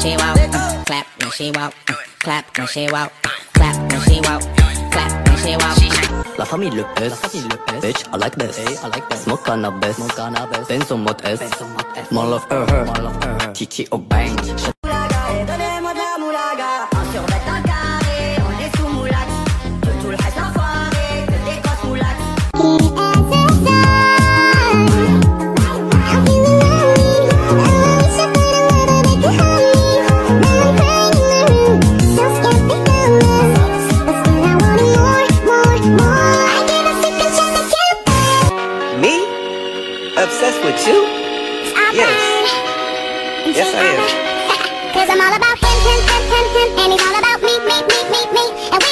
she walk, clap when she walk, clap when she walk, clap when she walk, clap when she walk. La famille Le Pes, bitch, I like this. Smoke cannabis, Benz on mode S. More love her, Titi au bang. Obsessed with you? Yes. Yes, I am. 'Cause I'm all about him, and he's all about me.